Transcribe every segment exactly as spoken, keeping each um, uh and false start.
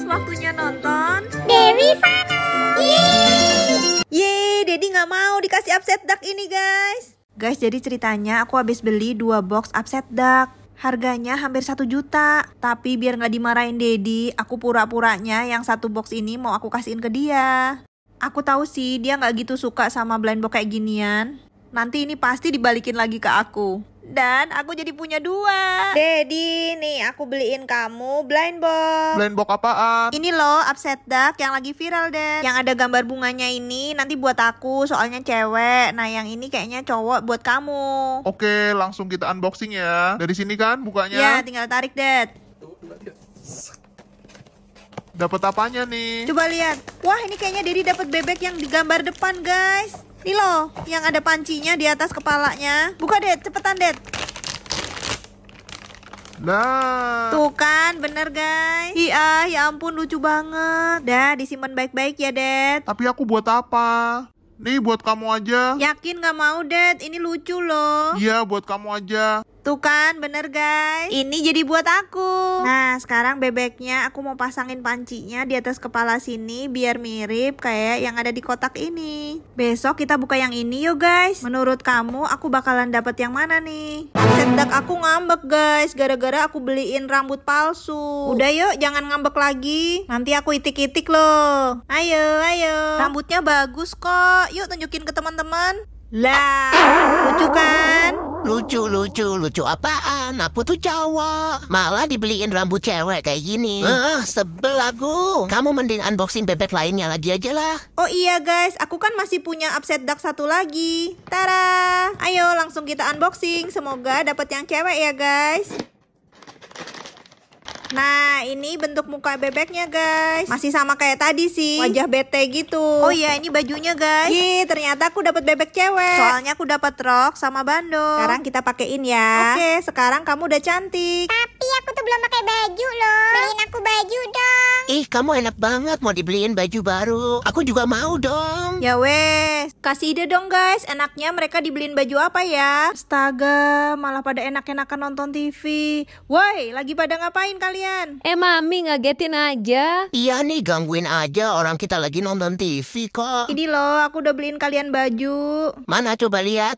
waktunya nonton Dewi Fana. Yeay, Yeay Dedi nggak mau dikasih upset duck ini guys. Guys, jadi ceritanya aku habis beli dua box upset duck. Harganya hampir satu juta. Tapi biar nggak dimarahin Dedi, aku pura-puranya yang satu box ini mau aku kasihin ke dia. Aku tahu sih dia nggak gitu suka sama blind box kayak ginian. Nanti ini pasti dibalikin lagi ke aku. Dan aku jadi punya dua. Dedi, nih aku beliin kamu blind box. Blind box apaan? Ini loh upset duck yang lagi viral deh. Yang ada gambar bunganya ini nanti buat aku, soalnya cewek. Nah yang ini kayaknya cowok buat kamu. Oke, langsung kita unboxing ya. Dari sini kan bukanya? Ya, tinggal tarik Dad. Dapat apanya nih? Coba lihat. Wah, ini kayaknya Dedi dapat bebek yang digambar depan, guys. Nih loh, yang ada pancinya di atas kepalanya. Buka, Dad, cepetan, Dad. Nah. Tuh kan, bener guys. Iya, ya ampun lucu banget. Dah, disimpan baik-baik ya, Dad. Tapi aku buat apa? Nih buat kamu aja. Yakin gak mau, Dad? Ini lucu loh. Iya, buat kamu aja. Tuh kan, bener guys. Ini jadi buat aku. Nah, sekarang bebeknya aku mau pasangin pancinya di atas kepala sini biar mirip kayak yang ada di kotak ini. Besok kita buka yang ini yuk guys. Menurut kamu aku bakalan dapet yang mana nih? Upset duck aku ngambek guys, gara-gara aku beliin rambut palsu. Udah yuk, jangan ngambek lagi. Nanti aku itik-itik loh. Ayo, ayo. Rambutnya bagus kok. Yuk tunjukin ke teman-teman. Lah, lucu kan? Lucu, lucu, lucu apaan? Aku tuh cowok. Malah dibeliin rambut cewek kayak gini. Ah, sebel aku. Kamu mending unboxing bebek lainnya lagi aja lah. Oh iya guys, aku kan masih punya upset duck satu lagi. Tara, ayo langsung kita unboxing. Semoga dapat yang cewek ya guys. Nah, ini bentuk muka bebeknya guys. Masih sama kayak tadi sih. Wajah bete gitu. Oh iya, ini bajunya guys. Ih, ternyata aku dapat bebek cewek. Soalnya aku dapat rok sama bandung. Sekarang kita pakein ya. Oke, sekarang kamu udah cantik. Tapi aku tuh belum pakai baju loh. Beliin aku baju dong. Ih, kamu enak banget mau dibeliin baju baru. Aku juga mau dong. Ya wes, kasih ide dong guys. Enaknya mereka dibeliin baju apa ya? Astaga, malah pada enak-enakan nonton T V. Woi, lagi pada ngapain kalian? Eh mami, ngagetin aja. Iya nih, gangguin aja orang kita lagi nonton T V kok. Ini loh, aku udah beliin kalian baju. Mana coba lihat.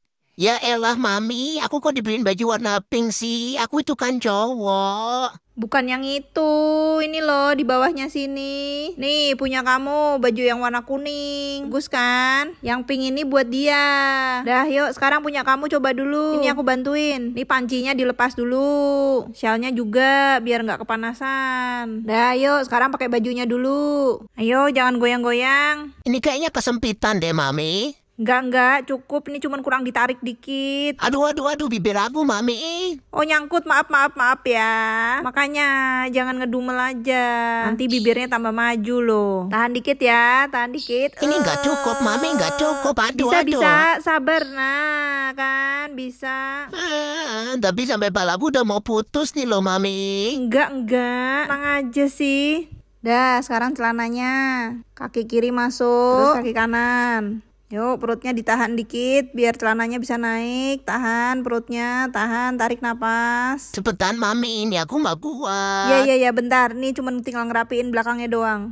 Ya elah mami, aku kok dibeliin baju warna pink sih? Aku itu kan cowok. Bukan yang itu, ini loh di bawahnya sini. Nih punya kamu baju yang warna kuning. Bagus kan? Yang pink ini buat dia. Dah yuk sekarang punya kamu coba dulu. Ini aku bantuin. Nih pancinya dilepas dulu. Shellnya juga biar nggak kepanasan. Dah yuk sekarang pakai bajunya dulu. Ayo jangan goyang-goyang. Ini kayaknya kesempitan deh mami. Enggak, enggak, cukup. Ini cuman kurang ditarik dikit. Aduh, aduh, aduh, bibir aku, mami. Oh, nyangkut. Maaf, maaf, maaf ya. Makanya, jangan ngedumel aja. Nanti bibirnya tambah maju loh. Tahan dikit ya, tahan dikit. Ini nggak uh, cukup, mami, nggak cukup. Aduh, bisa, aduh. bisa, sabar. Nah, kan, bisa. Ah, tapi sampai balabu udah mau putus nih loh, mami. Enggak, enggak. Tenang aja sih. Dah, sekarang celananya. Kaki kiri masuk, terus kaki kanan. Yuk perutnya ditahan dikit biar celananya bisa naik. Tahan perutnya, tahan, tarik napas. Cepetan mami, ini aku nggak kuat. Ya ya ya bentar, nih cuman tinggal ngerapiin belakangnya doang.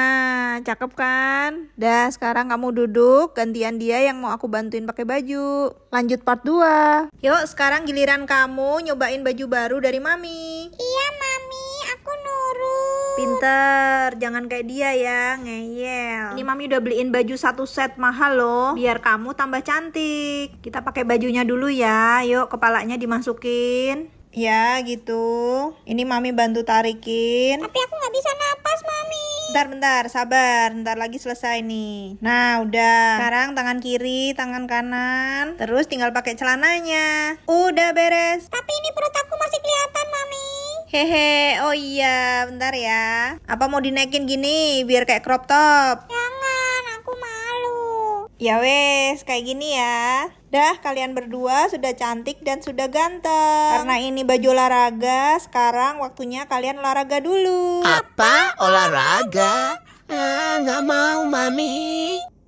Nah cakep kan? Dah sekarang kamu duduk, gantian dia yang mau aku bantuin pakai baju. Lanjut part dua. Yuk sekarang giliran kamu nyobain baju baru dari mami. Iya mami, aku nurut. Pinter, jangan kayak dia ya, ngeyel. Ini mami udah beliin baju satu set mahal loh, biar kamu tambah cantik. Kita pakai bajunya dulu ya. Yuk kepalanya dimasukin. Ya gitu. Ini mami bantu tarikin. Tapi aku nggak bisa napas mami. Bentar bentar, sabar. Bentar lagi selesai nih. Nah udah. Sekarang tangan kiri, tangan kanan. Terus tinggal pakai celananya. Udah beres. Tapi ini perut aku masih kelihatan mami. Hehe, oh iya, bentar ya. Apa mau dinaikin gini biar kayak crop top? Jangan, aku malu. Ya wes, kayak gini ya. Dah, kalian berdua sudah cantik dan sudah ganteng. Karena ini baju olahraga, sekarang waktunya kalian olahraga dulu. Apa? Olahraga? Ah, nggak mau, mami.